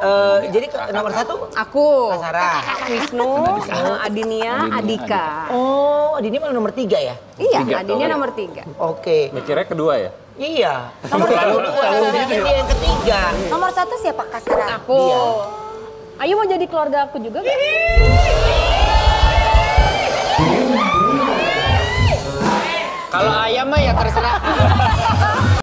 Jadi nomor 1 Aku. Kak Sarah. Wisnu, Adinia, Adika. Oh, Adini malah nomor 3 ya? Iya, Adinia nomor 3. Oke. Mikirnya kedua ya? Iya. Nomor 2, ini yang ketiga. Nomor 1 siapa Kak Sarah? Aku. Ayu mau jadi keluarga aku juga gak? Kalau ayam mah ya terserah.